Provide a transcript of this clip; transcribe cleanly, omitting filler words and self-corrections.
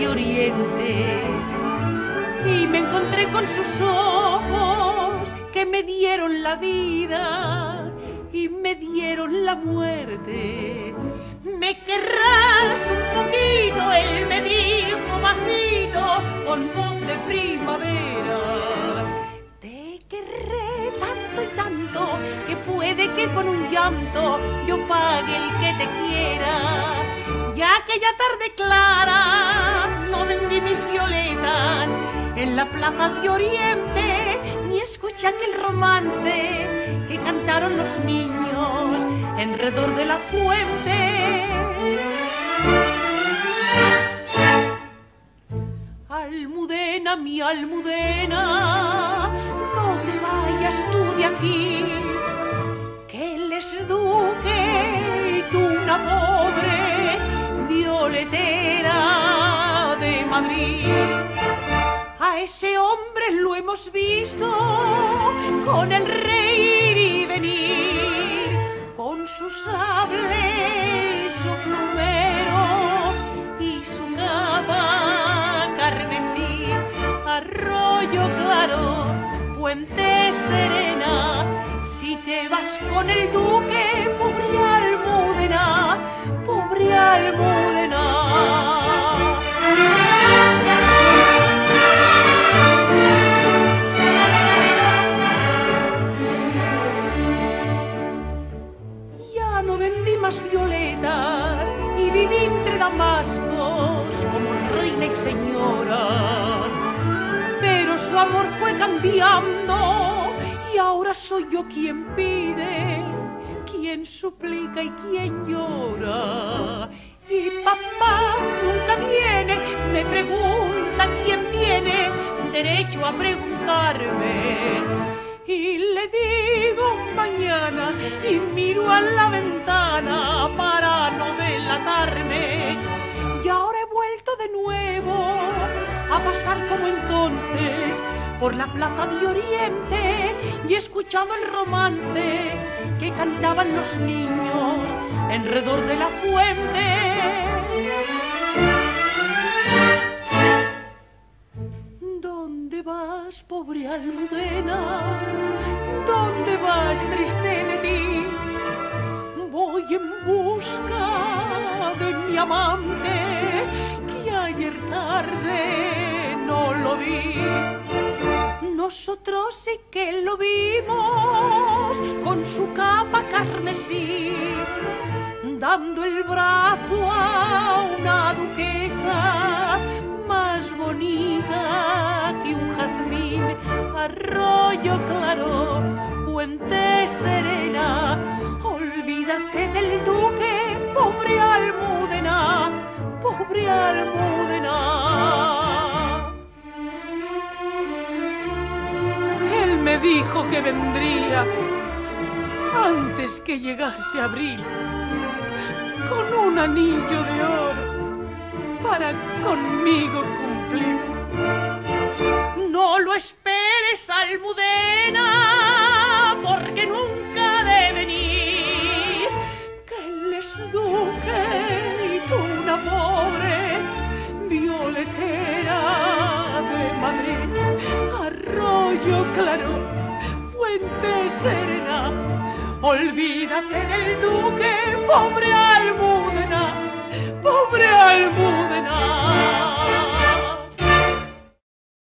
de Oriente y me encontré con sus ojos que me dieron la vida y me dieron la muerte. ¿Me querrás un poquito?, él me dijo bajito con voz de primavera. Te querré tanto y tanto que puede que con un llanto yo pague el que te quiera. Ya aquella tarde clara no vendí mis violetas en la plaza de Oriente, ni escuché aquel romance que cantaron los niños alrededor de la fuente. Almudena, mi Almudena, no te vayas tú de aquí, que él es duque y tú una pobre violetera de Madrid. A ese hombre lo hemos visto con el rey ir y venir, con su sable y su plumero y su capa carmesí. Arroyo claro, fuente serena, si te vas con el duque, pobre Almudena, pobre Almudena. Ya no vendí más violetas y viví entre damascos como reina y señora, pero su amor fue cambiando y ahora soy yo quien pide, quien suplica y quien llora. Y papá nunca viene, me pregunta quién tiene derecho a preguntarme. Y le digo mañana y miro a la ventana para no delatarme. Y ahora he vuelto de nuevo a pasar como entonces por la plaza de Oriente y he escuchado el romance que cantaban los niños alrededor de la fuente. ¿Dónde vas, pobre Almudena? ¿Dónde vas, triste de ti? Voy en busca de mi amante que ayer tarde no lo vi. Nosotros sí que lo vimos con su capa carmesí, dando el brazo a una duquesa más bonita que un jazmín. Arroyo claro, fuente serena, olvídate del duque, pobre Almudena, pobre Almudena. Él me dijo que vendría antes que llegase abril con un anillo de oro para conmigo cumplir. No lo esperes, Almudena, porque nunca ha de venir, que él es duque y tú una pobre violetera de Madrid. Arroyo claro, fuente serena, olvídate del duque, pobre Almudena,